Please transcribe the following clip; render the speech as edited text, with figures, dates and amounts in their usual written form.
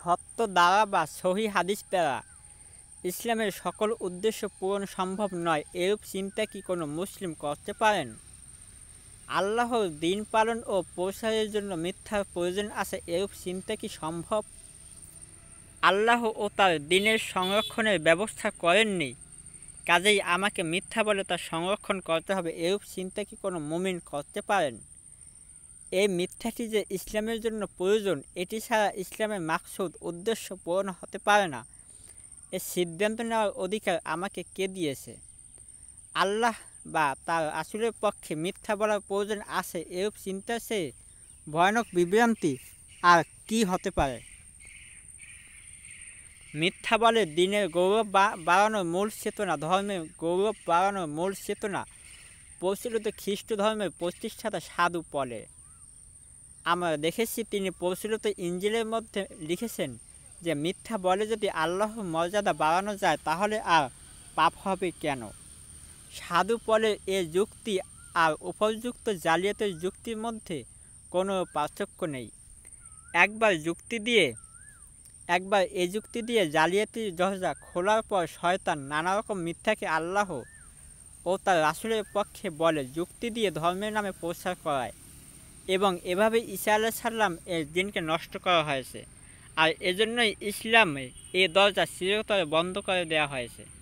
সত্য দ্বারা বা সহি হাদিস দ্বারা ইসলামের সকল উদ্দেশ্য পূরণ সম্ভব নয়, এরূপ চিন্তা কি কোনো মুসলিম করতে পারেন? আল্লাহর দিন পালন ও প্রসারের জন্য মিথ্যার প্রয়োজন আছে, এরূপ চিন্তা কি সম্ভব? আল্লাহ ও তার দিনের সংরক্ষণের ব্যবস্থা করেননি, কাজেই আমাকে মিথ্যা বলে তার সংরক্ষণ করতে হবে, এরূপ চিন্তা কি কোনো মুমিন করতে পারেন? এই মিথ্যাটি যে ইসলামের জন্য প্রয়োজন, এটি ছাড়া ইসলামের মাকসুদ উদ্দেশ্য পূরণ হতে পারে না, এর সিদ্ধান্ত নেওয়ার অধিকার আমাকে কে দিয়েছে? আল্লাহ বা তার রাসূলের পক্ষে মিথ্যা বলার প্রয়োজন আছে, এরূপ চিন্তার চেয়ে ভয়ানক বিভ্রান্তি আর কি হতে পারে? মিথ্যা বলে দিনের গৌরব বাড়ানোর মূল চেতনা, ধর্মের গৌরব বাড়ানোর মূল চেতনা প্রচলিত খ্রিস্ট ধর্মের প্রতিষ্ঠাতা সাধু পলের। আমরা দেখেছি তিনি প্রচলিত ইঞ্জিলের মধ্যে লিখেছেন যে মিথ্যা বলে যদি আল্লাহর মর্যাদা বাড়ানো যায় তাহলে আর পাপ হবে কেন? সাধু পলের এ যুক্তি আর উপযুক্ত জালিয়াতের যুক্তির মধ্যে কোনো পার্থক্য নেই। একবার এই যুক্তি দিয়ে জালিয়াতির দরজা খোলার পর শয়তান নানা রকম মিথ্যাকে আল্লাহ ও তার রাসূলের পক্ষে বলে যুক্তি দিয়ে ধর্মের নামে প্রচার করায়, এবং এভাবে ঈসা আলাইহিস সালাম এর দিনকে নষ্ট করা হয়েছে, আর এজন্যই ইসলামে এ দরজা চিরতরে বন্ধ করে দেওয়া হয়েছে।